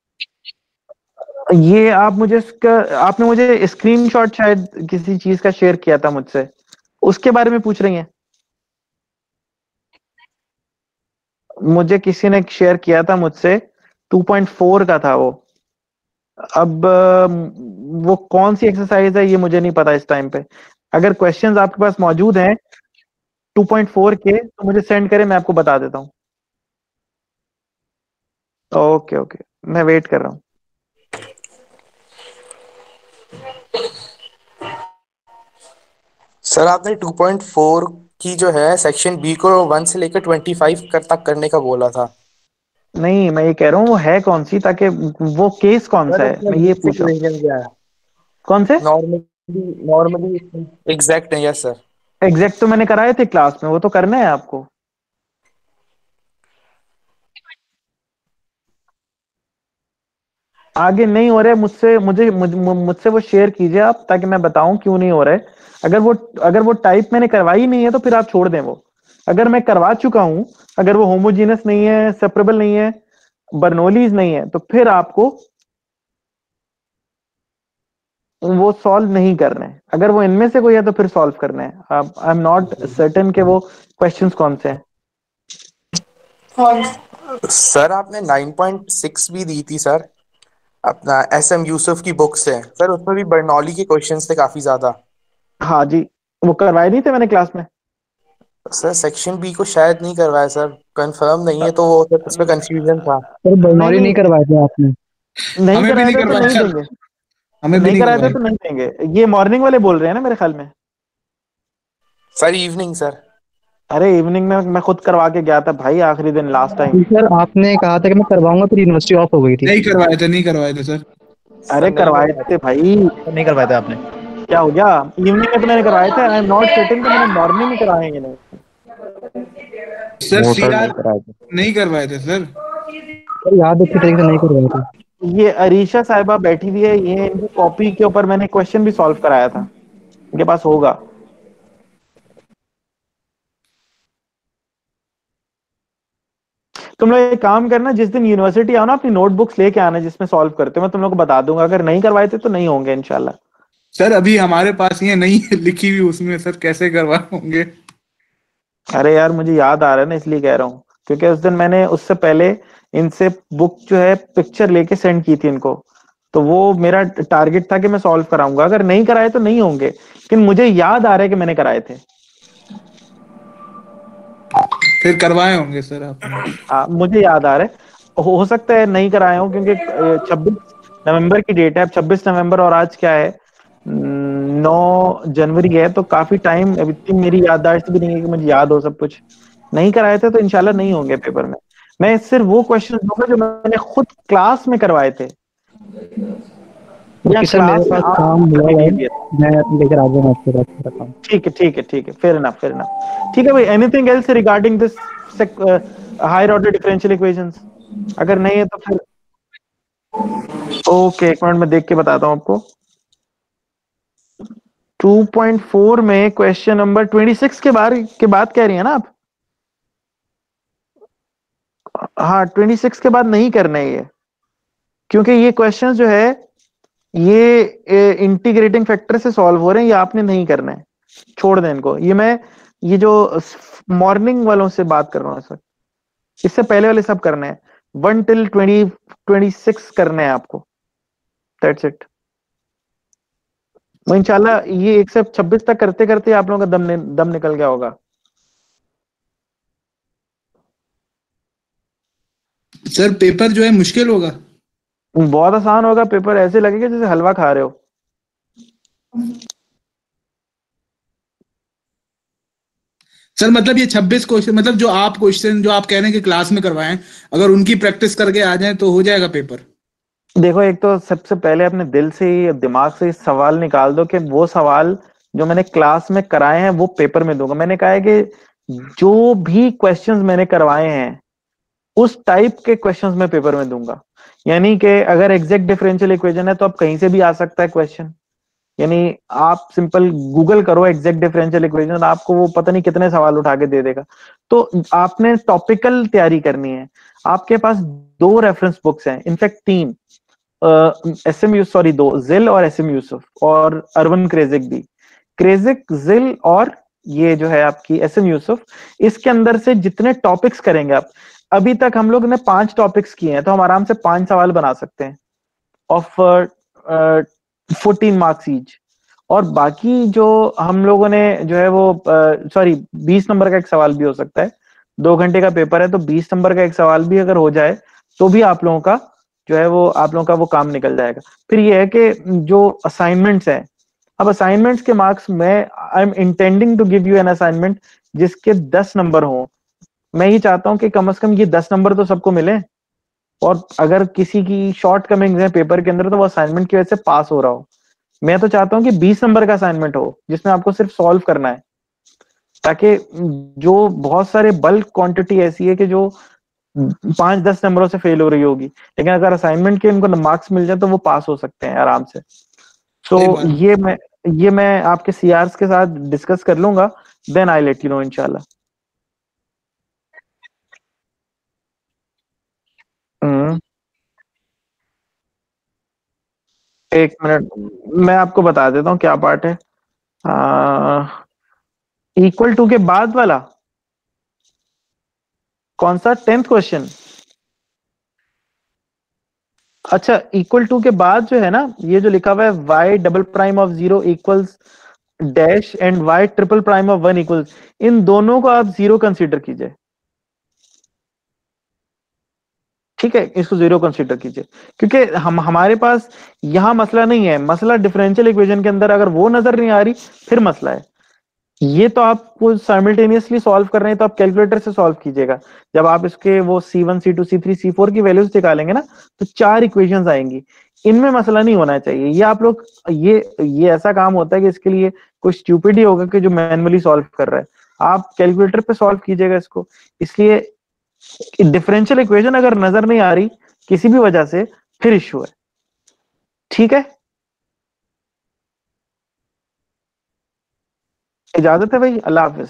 A: ये आप मुझे इसका, आपने मुझे स्क्रीनशॉट शायद किसी चीज का शेयर किया था मुझसे, उसके बारे में पूछ रही हैं? मुझे किसी ने शेयर किया था मुझसे टू पॉइंट फोर का था वो। अब अ, वो कौन सी एक्सरसाइज है ये मुझे नहीं पता इस टाइम पे। अगर क्वेश्चंस आपके पास मौजूद हैं टू पॉइंट फोर के तो मुझे सेंड करें, मैं आपको बता देता हूँ। ओके ओके, मैं वेट कर रहा हूँ।
C: सर आपने टू पॉइंट फोर की जो है सेक्शन बी को वन से लेकर ट्वेंटी फाइव कर तक करने का बोला था।
A: नहीं, मैं ये कह रहा हूँ वो है कौन सी, ताकि वो केस कौन सा
C: सर
A: है,
C: उसमें
A: मैं ये
C: बेसिक
A: पूछ रहा हूँ।
C: रीजन है,
A: कौन से?
C: नॉर्मली नॉर्मली एग्जैक्ट है। Yes sir.
A: एग्जैक्ट तो मैंने कराए थे क्लास में, वो तो करना है आपको। आगे नहीं हो रहा है मुझसे, मुझे मुझ- मु- मुझसे वो शेयर कीजिए आप, ताकि मैं बताऊं क्यों नहीं हो रहा है। अगर वो अगर वो टाइप मैंने करवाई नहीं है तो फिर आप छोड़ दें वो। अगर मैं करवा चुका हूं, अगर वो होमोजीनस नहीं है, सेपरेबल नहीं है, बर्नोलीज नहीं है, तो फिर आपको वो सॉल्व नहीं करना है। अगर वो इनमें से कोई है तो फिर सॉल्व करना है। आई एम नॉट सर्टेन कि वो क्वेश्चंस कौन से हैं।
C: सर आपने नाइन पॉइंट सिक्स भी दी थी सर, अपना एस एम यूसुफ की बुक से। सर उसमें भी बर्नौली के क्वेश्चंस थे काफी ज्यादा।
A: हाँ जी, वो करवाए नहीं थे मैंने क्लास में।
C: सर सेक्शन बी को शायद नहीं करवाया सर, कंफर्म नहीं है तो वो सर उसमें कंफ्यूजन था।
F: सर
A: नहीं
F: बर्नौली नहीं
A: नहीं,
F: करवाए थे आपने?
A: नहीं
B: हमें भी
A: कराए
B: नहीं
A: थे तो
B: करवाया
A: नहीं
B: सर,
A: देंगे।
B: हमें भी
A: नहीं
B: नहीं
A: कराए थे
B: करवाया।
A: तो नहीं देंगे। ये मॉर्निंग वाले बोल रहे हैं ना मेरे ख्याल में।
C: Sir evening sir.
A: अरे इवनिंग में मैं खुद करवा के गया था भाई, आखिरी दिन, लास्ट टाइम।
F: सर आपने कहा था कि मैं करवाऊंगा, फिर यूनिवर्सिटी ऑफ हो गई थी।
B: नहीं करवाए थे, नहीं करवाए थे सर।
C: सर
A: अरे
C: नहीं
A: करवाए
C: करवाया
A: थे भाई।
F: नहीं करवाए थे आपने?
A: क्या हो गया, इवनिंग में तो मैंने करवाए थे। आई एम नॉट सर्टेन कि मैंने मॉर्निंग में कराए हैं कि नहीं।
B: सर
F: वो
B: सी
F: सर नहीं
B: आर
F: कराए थे
B: नहीं करवाए थे सर।
F: सर, याद अच्छी तरीके से नहीं करवाए थे।
A: ये अरीशा साहिबा बैठी हुई है, ये इनकी कॉपी के ऊपर मैंने क्वेश्चन भी सॉल्व कराया था, इनके पास होगा। तुम लोग एक काम करना, जिस दिन यूनिवर्सिटी आओ ना अपनी नोटबुक्स लेके आना जिसमें सॉल्व करते हो, मैं तुम लोग को बता दूंगा। अगर नहीं करवाए थे तो नहीं होंगे इंशाल्लाह।
B: सर अभी हमारे पास ये नहीं है लिखी हुई उसमें, सर कैसे करवाए होंगे।
A: अरे यार मुझे याद आ रहा है ना, इसलिए कह रहा हूँ, क्योंकि उस दिन मैंने उससे पहले इनसे बुक जो है पिक्चर लेके सेंड की थी इनको, तो वो मेरा टारगेट था कि मैं सॉल्व कराऊंगा। अगर नहीं कराए तो नहीं होंगे, लेकिन मुझे याद आ रहा है कि मैंने कराए थे।
B: फिर करवाए होंगे सर आपने।
A: हाँ मुझे याद आ रहा है, हो, हो सकता है नहीं कराए हो, क्योंकि छब्बीस नवंबर की डेट है। अब छब्बीस नवंबर और आज क्या है, नौ जनवरी है, तो काफी टाइम, अभी इतनी मेरी याददाश्त भी नहीं है कि मुझे याद हो सब कुछ। नहीं कराए थे तो इंशाल्लाह नहीं होंगे पेपर में। मैं सिर्फ वो क्वेश्चन दूंगा जो मैंने खुद क्लास में करवाए थे, या
F: ओके सर, मेरे
A: क्लास में
F: पास
A: आप
F: काम हुआ
A: करके
F: है,
A: दे दिया था।
F: मैं लेकर आ जाऊंगा आपके पास मेरा काम।
A: ठीक है ठीक है ठीक है, फेयर इनफ फेयर इनफ। ठीक है भाई, anything else regarding this higher order differential equations? अगर नहीं है तो फिर ओके, एक मिनट में देख के बताता हूँ आपको। टू पॉइंट फोर में क्वेश्चन नंबर ट्वेंटी सिक्स के बारे के बाद कह रही है ना आप? हाँ, ट्वेंटी सिक्स के बाद नहीं करना है ये, क्योंकि ये क्वेश्चन जो है ये इंटीग्रेटिंग फैक्टर से सॉल्व हो रहे हैं, ये आपने नहीं करना है, छोड़ दें इनको। ये मैं ये जो मॉर्निंग वालों से बात कर रहा हूँ इस वक्त, इससे पहले वाले सब करने हैं। One till twenty twenty six करने हैं आपको, दैट्स इट। वो इंशाल्लाह ये एक से छब्बीस तक करते करते आप लोगों का दम नि, दम निकल गया होगा।
B: सर पेपर जो है मुश्किल होगा।
A: बहुत आसान होगा पेपर, ऐसे लगेगा जैसे हलवा खा रहे हो।
B: सर मतलब ये छब्बीस क्वेश्चन, मतलब जो आप क्वेश्चन जो आप कह रहे हैं कि क्लास में करवाएं, अगर उनकी प्रैक्टिस करके आ जाए तो हो जाएगा पेपर।
A: देखो, एक तो सबसे पहले अपने दिल से ही, दिमाग से ही सवाल निकाल दो कि वो सवाल जो मैंने क्लास में कराए हैं वो पेपर में दूंगा। मैंने कहा है कि जो भी क्वेश्चंस मैंने करवाए हैं उस टाइप के क्वेश्चंस मैं पेपर में दूंगा। यानी कि अगर एग्जैक्ट डिफरेंशियल इक्वेशन है तो अब कहीं से भी आ सकता है क्वेश्चन। यानी आप सिंपल गूगल करो एग्जैक्ट डिफरेंशियल इक्वेशन, आपको वो पता नहीं कितने सवाल उठा के दे देगा। तो आपने टॉपिकल तैयारी करनी है। आपके पास दो रेफरेंस बुक्स हैं, इनफैक्ट तीन, एस एम यू सॉरी दो, जिल और एस एम यूसुफ और अरवन क्रेजिक भी। क्रेजिक, जिल और ये जो है आपकी एस एम यूसुफ, इसके अंदर से जितने टॉपिक्स करेंगे आप, अभी तक हम लोग ने पांच टॉपिक्स किए हैं, तो हम आराम से पांच सवाल बना सकते हैं ऑफ फोर्टीन मार्क्स ईच। और बाकी जो हम लोगों ने जो है वो सॉरी बीस नंबर का एक सवाल भी हो सकता है, दो घंटे का पेपर है तो बीस नंबर का एक सवाल भी अगर हो जाए तो भी आप लोगों का जो है वो आप लोगों का वो काम निकल जाएगा। फिर ये है कि जो असाइनमेंट्स हैं, अब असाइनमेंट्स के मार्क्स मैं I am intending to give you an assignment जिसके दस नंबर हो। मैं ये चाहता हूं कि कम से कम ये दस नंबर तो सबको मिले, और अगर किसी की शॉर्ट कमिंग है पेपर के अंदर तो वो असाइनमेंट की वजह से पास हो रहा हो। मैं तो चाहता हूं कि बीस नंबर का असाइनमेंट हो जिसमें आपको सिर्फ सॉल्व करना है, ताकि जो बहुत सारे बल्क क्वांटिटी ऐसी है कि जो पांच दस नंबरों से फेल हो रही होगी, लेकिन अगर असाइनमेंट के उनको मार्क्स मिल जाए तो वो पास हो सकते हैं आराम से। तो ये मैं ये मैं आपके सीआरस के साथ डिस्कस कर लूंगा, then I let you know इंशाल्लाह। हम्म एक मिनट, मैं आपको बता देता हूँ क्या पार्ट है। इक्वल टू के बाद वाला कौन सा, टेंथ क्वेश्चन? अच्छा, इक्वल टू के बाद जो है ना, ये जो लिखा हुआ है y double prime of zero equals dash and y triple prime of one equals, इन दोनों को आप जीरो कंसीडर कीजिए, ठीक है? इसको जीरो कंसीडर कीजिए, क्योंकि हम हमारे पास यहां मसला नहीं है। मसला डिफरेंशियल इक्वेशन के अंदर अगर वो नजर नहीं आ रही फिर मसला है। ये तो आपको साइमल्टेनियसली सॉल्व कर रहे हैं तो आप कैलकुलेटर से सॉल्व कीजिएगा। जब आप इसके वो C one C two C three C four की वैल्यूज निकालेंगे ना तो चार इक्वेशंस आएंगी, इनमें मसला नहीं होना चाहिए। ये आप लोग ये ये ऐसा काम होता है कि इसके लिए कोई स्टूपिड ही होगा कि जो मैनुअली सॉल्व कर रहा है। आप कैलकुलेटर पे सॉल्व कीजिएगा इसको। इसलिए डिफरेंशियल इक्वेशन अगर नजर नहीं आ रही किसी भी वजह से फिर इश्यू है, ठीक है? इजाजत है भाई, अल्लाह हाफिज।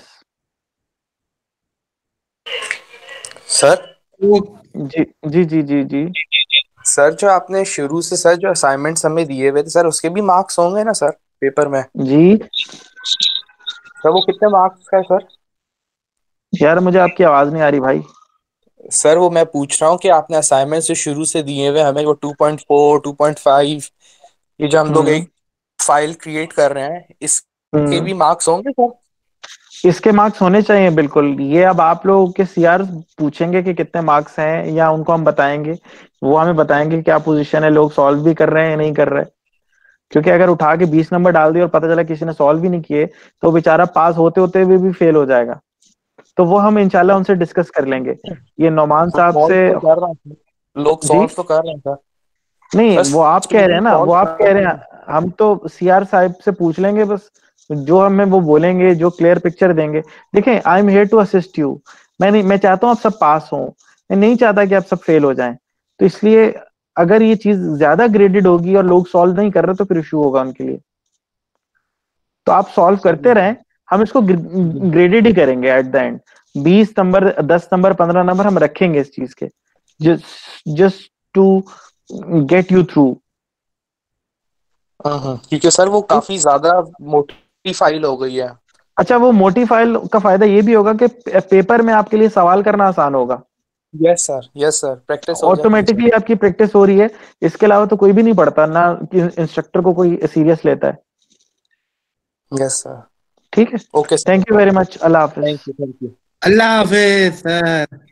G: सर
A: जी जी जी जी जी
G: सर जो आपने शुरू से सर जो असाइनमेंट्स हमें दिए हुए थे सर, उसके भी मार्क्स होंगे ना सर पेपर में?
A: जी
G: सर वो कितने मार्क्स का है सर?
A: यार मुझे आपकी आवाज नहीं आ रही भाई।
G: सर वो मैं पूछ रहा हूँ कि आपने असाइनमेंट जो शुरू से दिए हुए हमें, वो two point four two point five, ये जो हम लोग
A: हम्म
G: एक फाइल क्रिएट कर रहे हैं, इसके
A: हम्म
G: भी मार्क्स होंगे सर?
A: इसके मार्क्स होने चाहिए बिल्कुल। ये अब आप लोगों के सीआर पूछेंगे कि कितने मार्क्स हैं, या उनको हम बताएंगे, वो हमें बताएंगे कि क्या पोजीशन है, लोग सॉल्व भी कर रहे हैं या नहीं कर रहे। क्योंकि अगर उठा के बीस नंबर डाल दिए और पता चला किसी ने सॉल्व भी नहीं किए तो बेचारा पास होते होते हुए भी फेल हो जाएगा। तो वो हम इंशाल्लाह उनसे डिस्कस कर लेंगे। ये नौमान साहब
G: सॉल्व
A: से
G: तो कर रहे हैं, लोग
A: जी
G: सॉल्व तो कर रहे हैं सर।
A: नहीं,
G: बस
A: वो आप कह रहे हैं ना,
G: सॉल्व
A: वो आप
G: कर
A: कह
G: रहे
A: रहे हैं, हम तो सीआर साहब से पूछ लेंगे बस, जो हमें वो बोलेंगे, जो क्लियर पिक्चर देंगे। देखें, I am here to assist you. मैं नहीं मैं चाहता हूँ आप सब पास हों, मैं नहीं चाहता कि आप सब फेल हो जाएं। तो इसलिए अगर ये चीज ज्यादा ग्रेडेड होगी और लोग सॉल्व नहीं कर रहे तो फिर इशू होगा उनके लिए। तो आप सॉल्व करते रहें, हम इसको ग्रेडेड ही करेंगे एट द एंड। बीस नंबर, दस नंबर, पंद्रह नंबर हम रखेंगे इस चीज के, just to get you through.
G: हाँ ठीक है सर, वो काफी ज्यादा मोटी फाइल हो गई है।
A: अच्छा, वो मोटी फाइल का फायदा ये भी होगा कि पेपर में आपके लिए सवाल करना आसान होगा,
G: yes sir, yes sir, practice हो जाएगी।
A: ऑटोमेटिकली आपकी प्रैक्टिस हो रही है। इसके अलावा तो कोई भी नहीं पढ़ता ना, इंस्ट्रक्टर को कोई सीरियस लेता है।
G: यस सर,
A: ठीक है,
G: okay sir,
A: thank you very much, अल्लाह हाफिज।
G: Thank you, thank you.
B: अल्लाह हाफिज सर।